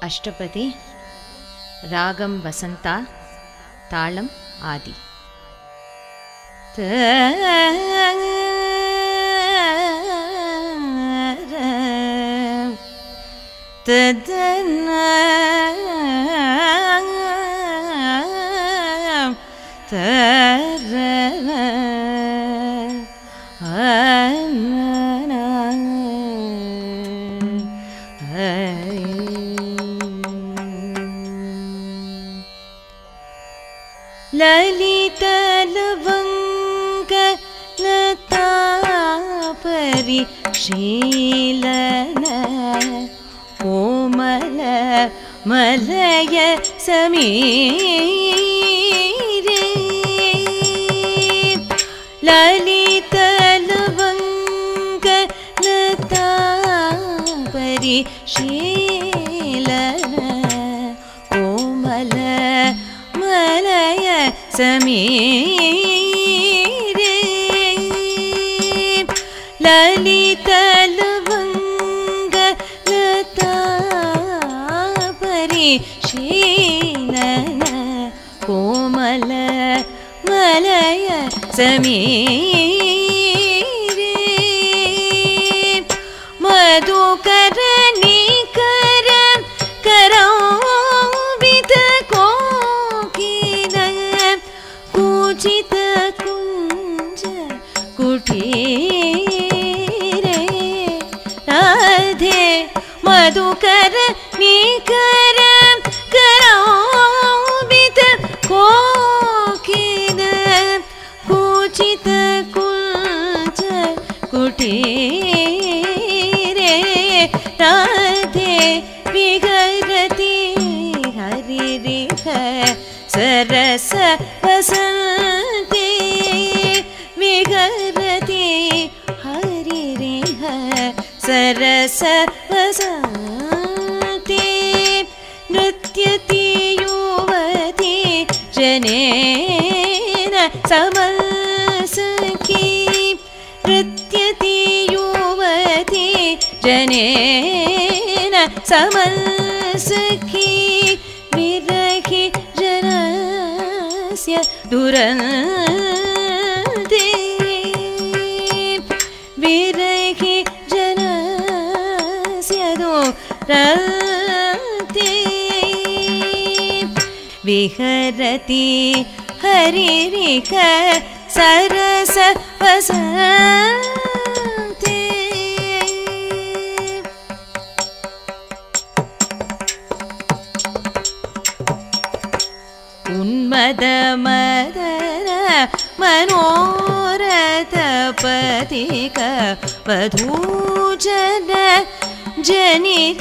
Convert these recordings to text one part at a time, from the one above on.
अष्टपदी रागम वसंता तालम आदि ललित लवंग लता परिशीलन कोमल मलय समीरे ललित लवंग लता परिशीलन कोमल मलय समीरे ललित लवंग लता परिशीलन कोमल मलय समीरे मधुकर निकर करौविद कुचित कुंज कुटीरे राधे मधुकर निकर करौविद कोकिल कुचित कुंज कुटीरे राधे विगरति हरिरिह सरस वसंते विगरति हरिरिह सरस वसंते नृत्यति युवती जनेन समसखी नृत्यति युवती जनेन समसखी विरहि जनस्य दुरन्ते विरहि जनस्य दुरन्ते विहरति हरिरिह सरस वसंते उन्मद मदन मनोरथ पथिक वधूजन जनित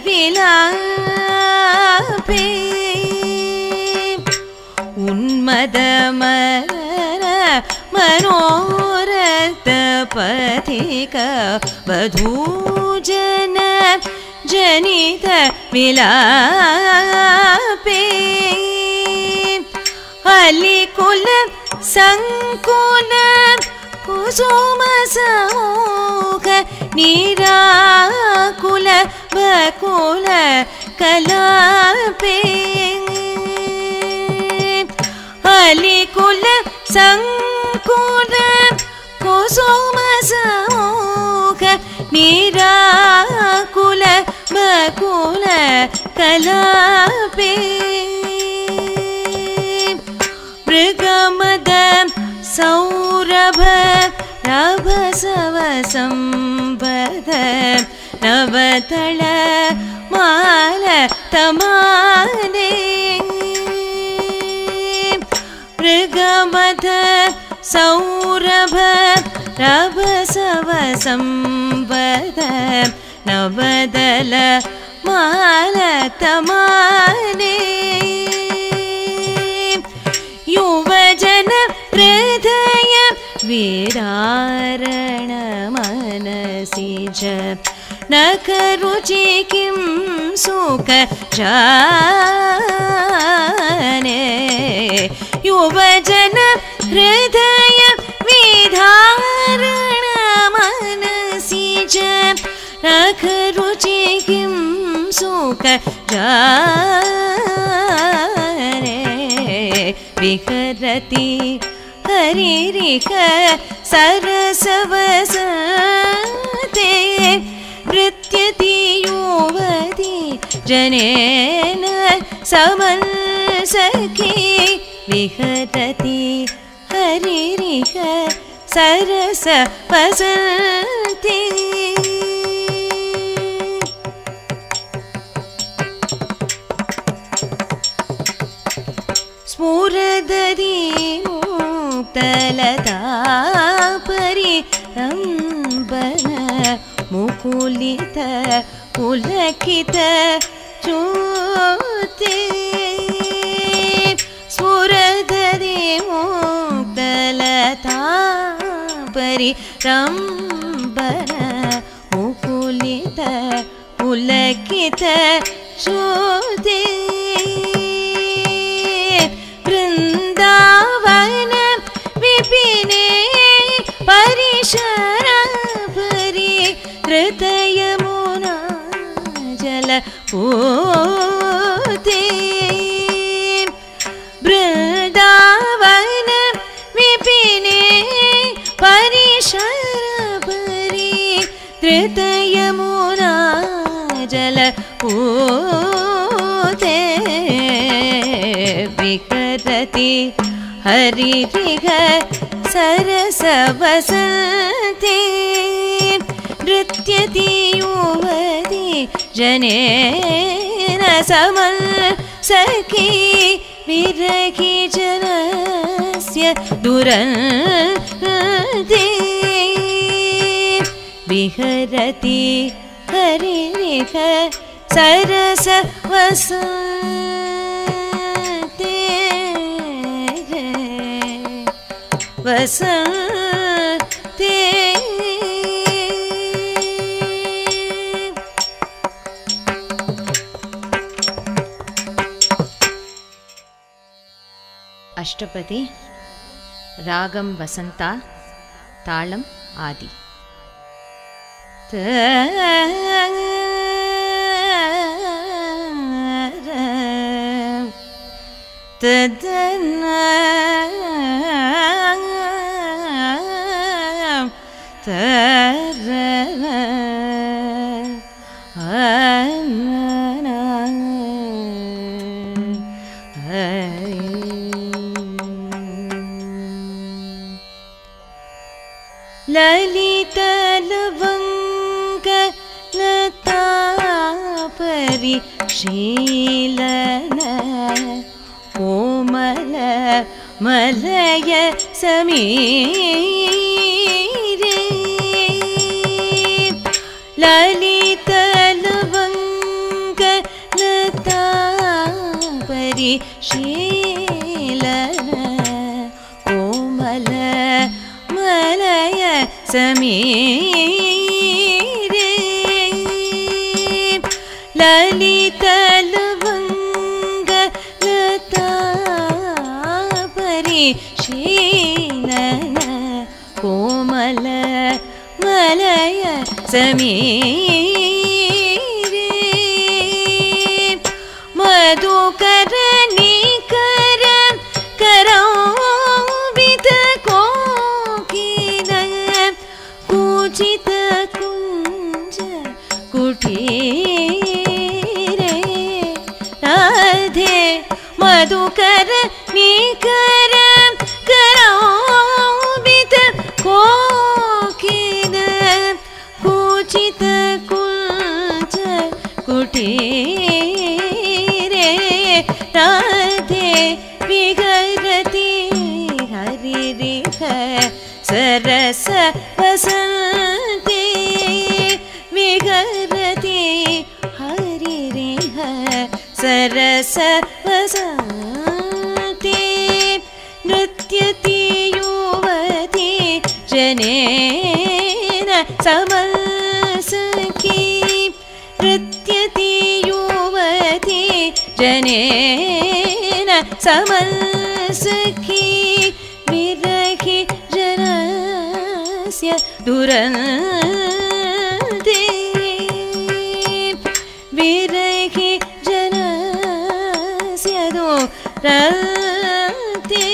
विलापे उन्मद मदन मनोरथ पथिक वधूजन जनित विलापे अलिकुल संकुल कुसुम सौख निराकुल बकुल कलापे अलिकुल संकुल कुसुम सौख निराकुल बकुल कलापे मृगमद सौरभ रभसव संपद नवतल माल तमाने मृगमद सौरभ रभसव संपद नवदल माल तमाने युवजन हृदय विदारण मनसि च नखरुचि किं सुख जाने युवजन हृदय विदारण मनसि च नखरुचि किं सुख सुख जाने विहरति हरिरिह सरसवसते नृत्यति युवती जनेन समंसखी विहरति हरिरिह सरसवसते स्फुरदधि मुक्तलता परिरम्भन मुकुलित पुलकित ज्योति स्फुरदधि मुक्तलता परिरम्भन मुकुलित पुलकित ज्योति वृंदावन विपिने परिशरभरि हृदयमुना जलपूते वृंदावन विपिने परिशरभरि हृदयमुना जलपूते विहरति हरिरिह सरसवसते नृत्यति युवती जनेन समंसखी विरहि जनस्य दुरन्ते विहरति हरिरिह सरसवसते वसते अष्टपदी रागम वसंता तालम आदि ललित लवंग लता परिशीलन कोमल मलय समीरे ललित लवंग लता परिशीलन कोमल मलय समीरे ललित लवंग लता परिशीलन कोमल मलय समीरे मधुकर निकर करौवित कोकिल कुचित कुंज कुटीरे राधे मधुकर निकर करौवित कोकिल कुचित कुंज कुटीरे राधे विहरति हरिरिह सरस वसंते विहरति हरिरिह सरस वसंते नृत्यति युवती जनेन समंसखी नृत्यति युवती जनेन समंसखी विरहि जनस्य दुरन्ते विरहि रते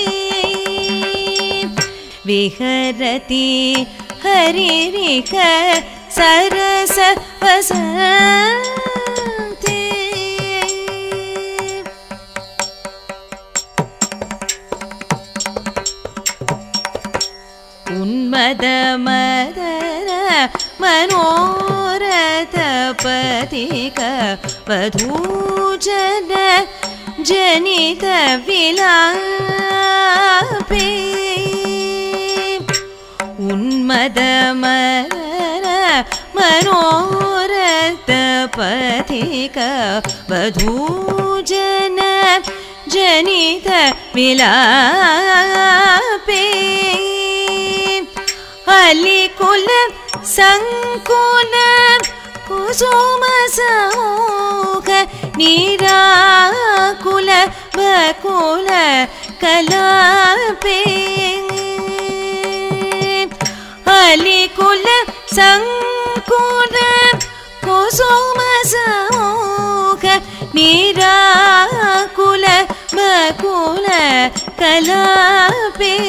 विहरति हरिरिह सरस वसन्ते उन्मद मदन मनोरथ पथिक वधूजन जनित विलापे उन्मद मदन मनोरथ पथिक वधूजन जनित विलापे अलिकुल संकुल कुसुम समूह निराकुल बकुल कलापे अलिकुल संकुल कुसुम समूह निराकुल बकुल कलापे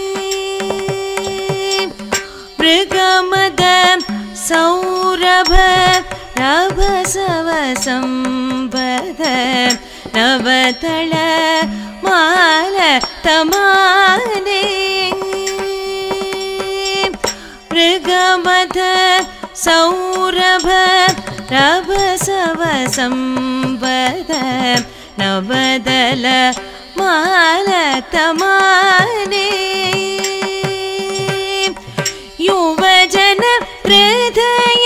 मृगमद सौरभ रभसव संबध नवतल माल तमाने मृगमद सौरभ रभसव संबध नवदल माल तमाने युवजन हृदय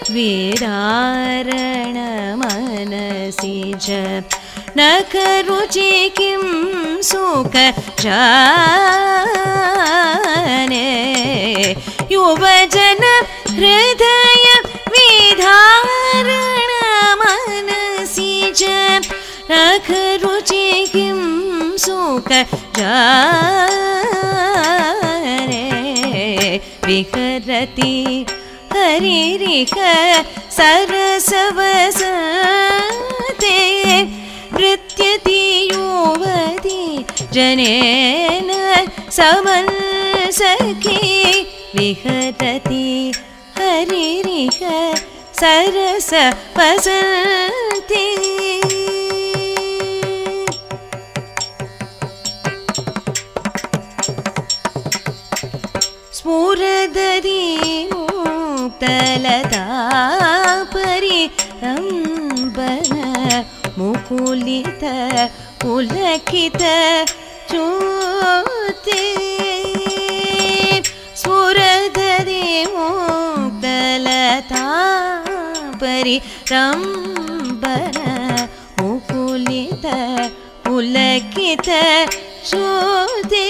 विदारण मनसिज नखरुचि किं सुख जाने युवजन हृदय विदारण मनसिज नखरुचि किं सुख जाने विहरति हरिरिह सरस वसन्ते नृत्यति युवती जनेन समसखी विहरति हरिरिह सरस वसन्ते स्फुरदति मुक्तलता परिरम्बन मुकुलित पुलकित ज्योति स्फुरदति मुक्तलता परिरम्बन मुकुलित पुलकित ज्योति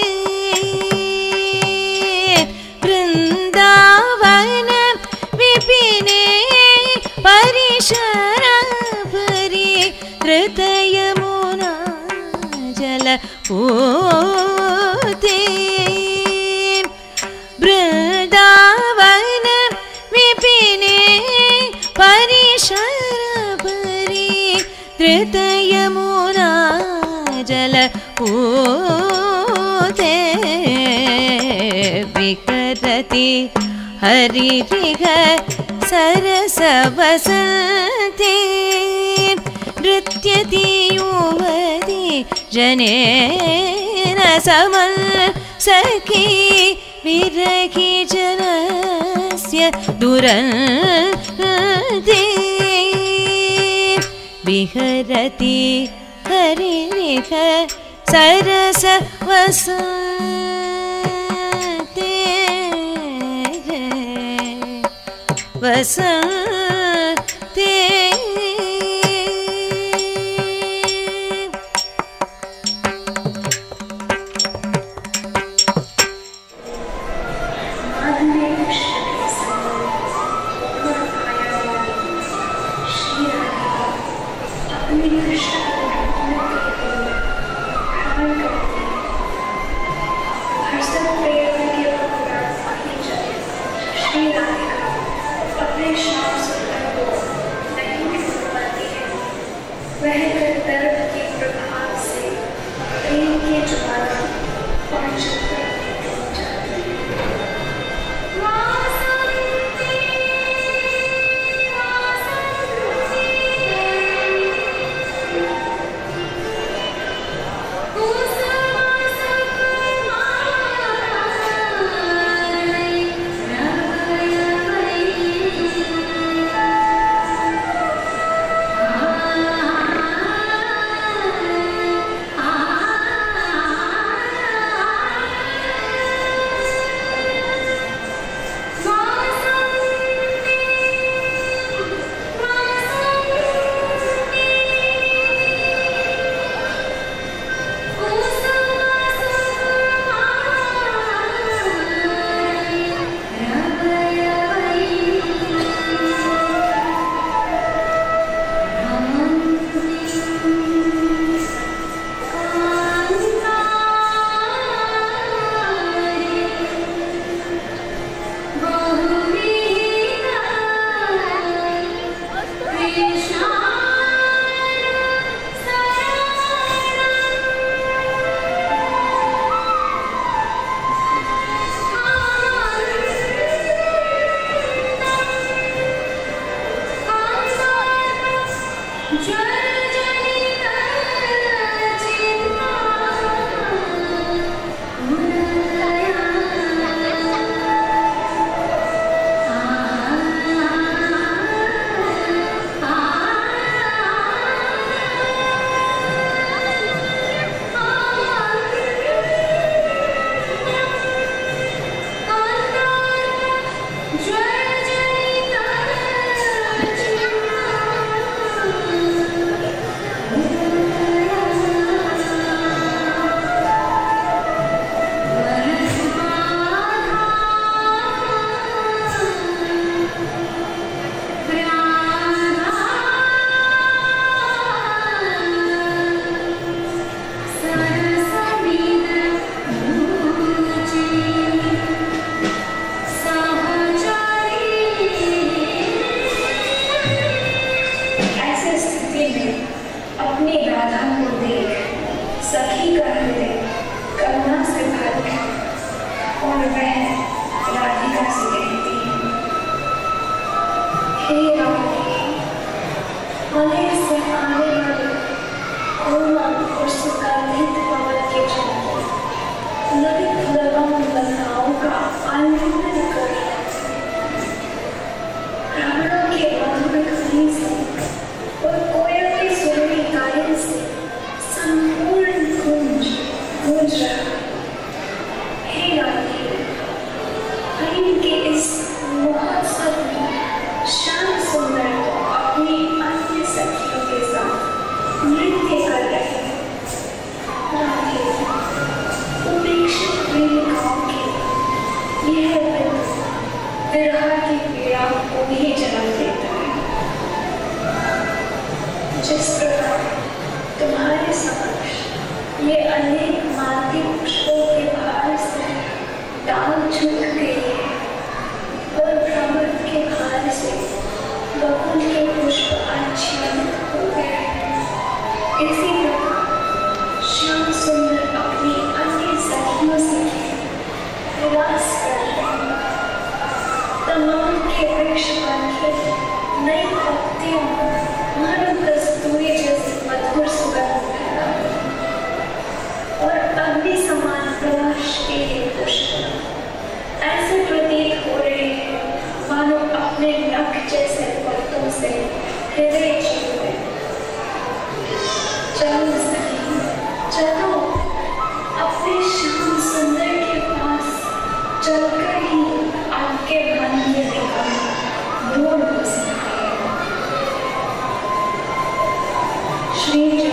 वृंदावन विपिने परिशर परि धृत यमुना जल पूते वृंदावन विपिने परिशर परि धृत यमुना जल पूते विहरति हरिरिह सरस वसन्ते नृत्यति युवती जनेन समसखी विरहि जनस्य दुरन्ते विहरति हरिरिह सरस वसन्ते वसन्ते वह दर्द की प्रभाव से अपनी राधा को देख सखी का हृदय करुणा से भर गया और वह राधिका से कहती है, हे राधे, मलय से आने वाले कोमल और सुगंधित पवन के चलते ललित लवंग लताओं का आलिंगन कर रावणों के मधुर ध्वनि से और कोयल के सुरीली गायन से संपूर्ण गूंज रहा है। हे राधे, प्रेम के इस महोत्सव में श्याम सुंदर तो अपनी अन्य सखियों के साथ नृत्य कर रहे हैं। राधे, उपेक्षित प्रेमिकाओं की यह विरह की पीड़ा को भी जन्म देता है। जिस प्रकार तुम्हारे समक्ष ये अनेक मालती पुष्पों के भार से डाल झुक गई है और भ्रमर के भार से बकुल के पुष्प आच्छादित हो गए हैं, इसी प्रकार श्याम सुंदर अपनी अन्य सखियों से विलास कर रहे हैं। तमाम के वृक्ष पंखे नई पत्तियों मानव कस्तूरी जैसी मधुर सुगंध फैला और अग्नि समान प्रकाश के पुष्प ऐसे प्रतीत हो रहे हैं मानो अपने नख जैसे पत्तों से हृदय छूते। चलो सखी, चलो अपने श्याम सुंदर के पास चलकर ही आपके मन में निकाल दूर हो सकती है। श्री